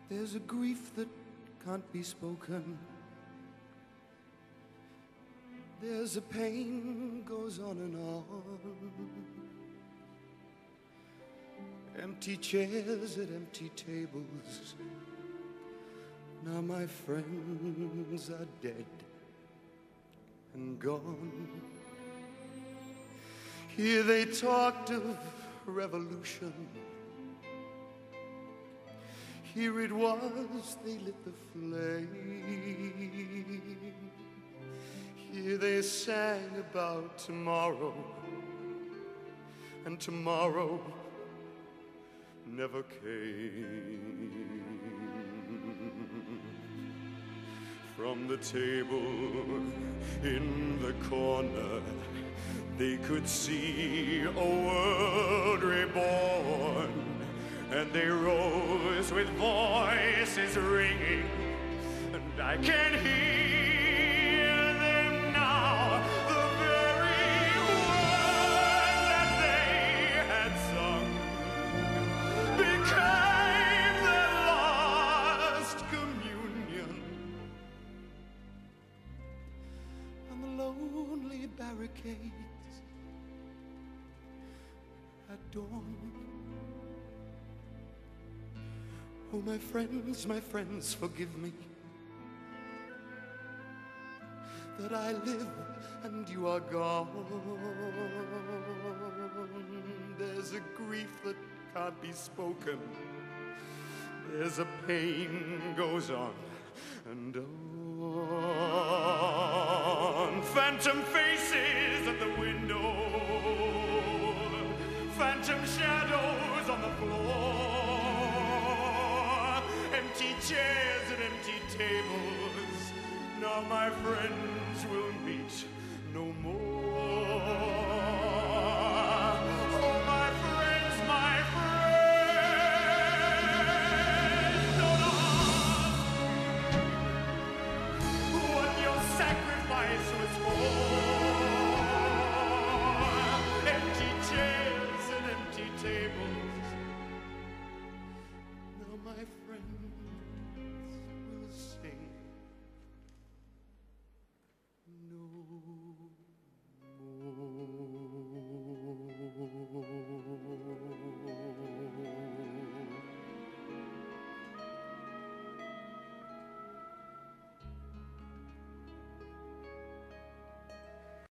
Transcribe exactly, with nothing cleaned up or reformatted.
There's a grief that can't be spoken. There's a pain goes on and on. Empty chairs at empty tables. Now my friends are dead and gone. Here they talked of revolution. Here it was they lit the flame. Here they sang about tomorrow, and tomorrow never came. From the table in the corner, they could see a world reborn, and they rose with voices ringing, and I can hear them now, the very words that they had sung became their last communion. On the lonely barricades at dawn. Oh, my friends, my friends, forgive me that I live and you are gone. There's a grief that can't be spoken. There's a pain goes on and on. Phantom faces at the window, phantom shadows on the floor, empty chairs and empty tables. Now my friends will meet